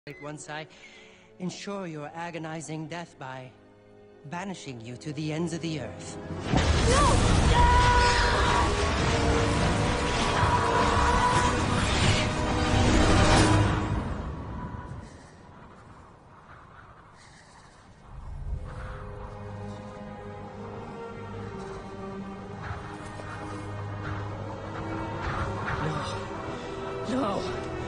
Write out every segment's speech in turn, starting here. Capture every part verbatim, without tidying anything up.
once I ensure your agonizing death by banishing you to the ends of the earth. No! No!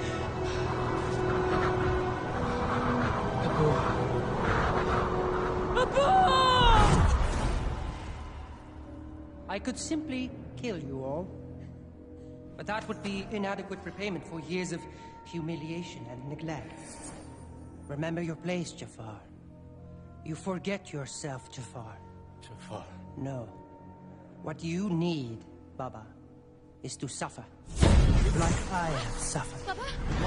I could simply kill you all, but that would be inadequate repayment for years of humiliation and neglect. Remember your place, Jafar. You forget yourself, Jafar. Jafar? No. What you need, Baba, is to suffer. Like I have suffered. Baba?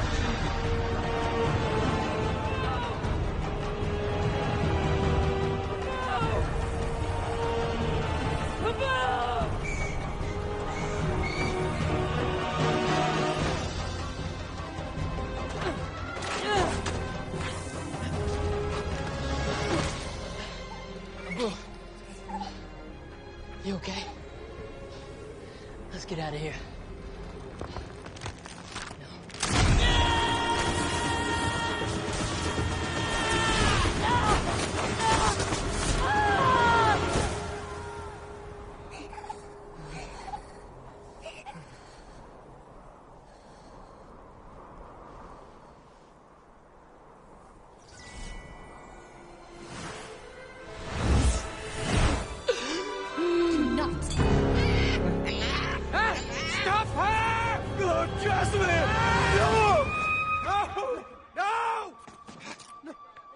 You okay? Let's get out of here.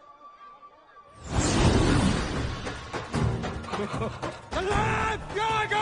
Aladdin! Go, go!